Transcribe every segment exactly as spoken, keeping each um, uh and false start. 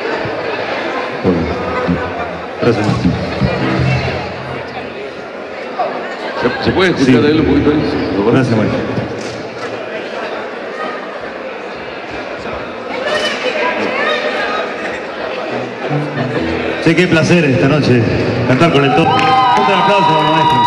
Bueno, gracias. ¿Se, ¿Se puede escuchar Sí. a él un poquito ahí? Gracias, Mario. Sí, qué placer esta noche cantar con el top. Un aplauso, maestro.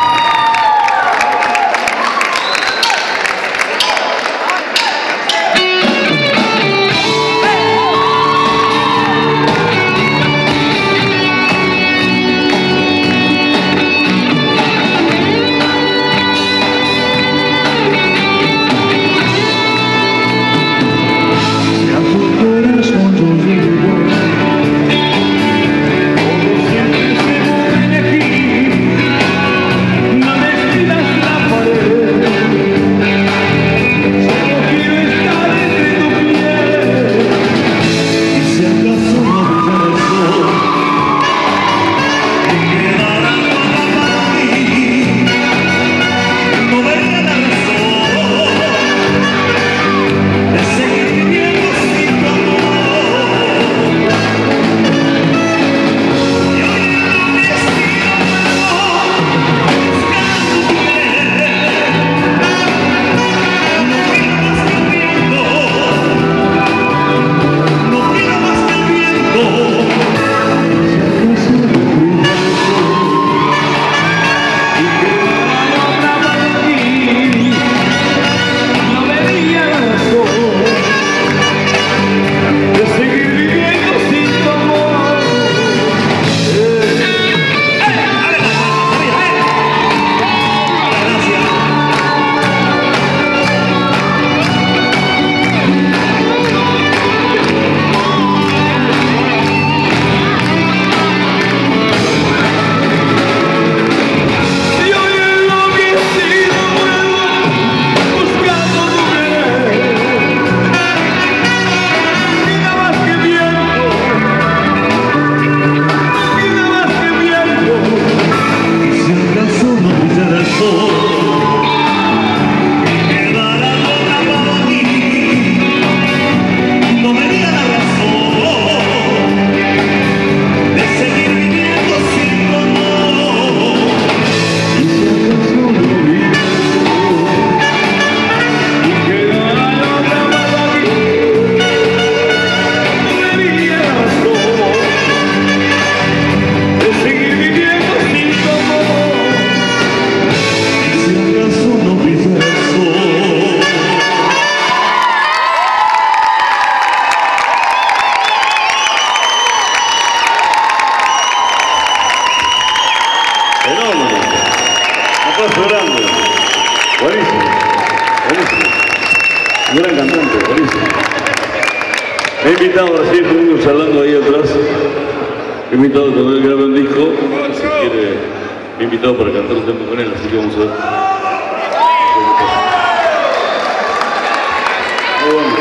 Buenísimo, buenísimo. Un gran cantante, buenísimo. Me he invitado así, estuvimos charlando ahí atrás. Me he invitado cuando él grabe un disco, si quiere, me he invitado para cantar un tema con él, así que vamos a ver. Muy bueno.